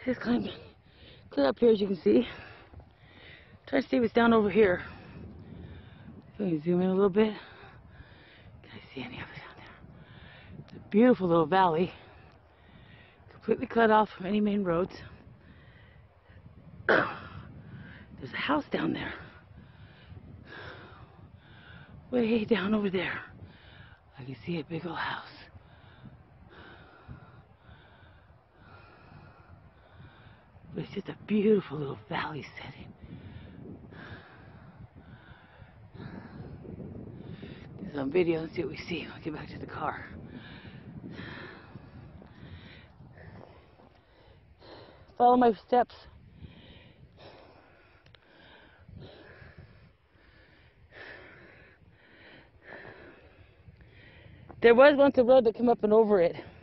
Just climbing. Clear up here, as you can see. Try to see what's down over here. Let me zoom in a little bit. Can I see any of it down there? It's a beautiful little valley. Completely cut off from any main roads. There's a house down there. Way down over there. I can see a big old house. But it's just a beautiful little valley setting. Get some video and see what we see when we get back to the car. Follow my steps. There was once a road that came up and over it.